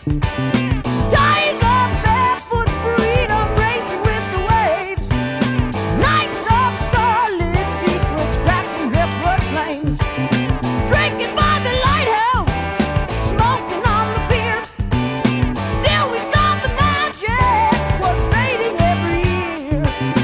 Days of barefoot freedom, racing with the waves. Nights of starlit secrets, cracking driftwood flames. Drinking by the lighthouse, smoking on the pier. Still we saw the magic was fading every year.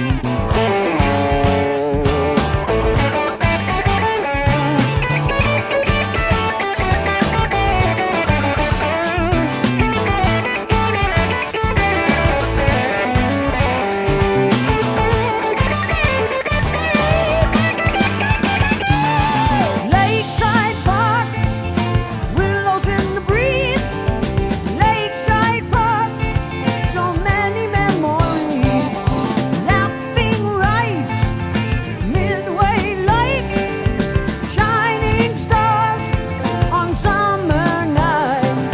Lakeside Park, willows in the breeze. Lakeside Park, so many memories. Laughing rides, midway lights, shining stars on summer nights.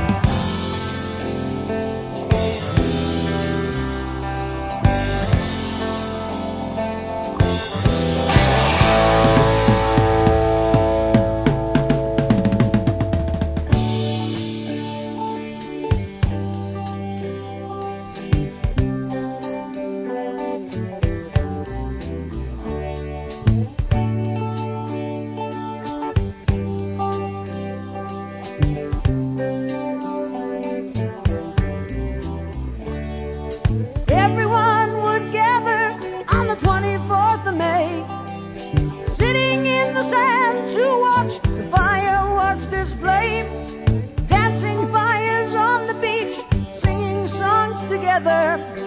Everyone would gather on the 24th of May, sitting in the sand to watch the fireworks display. Dancing fires on the beach, singing songs together.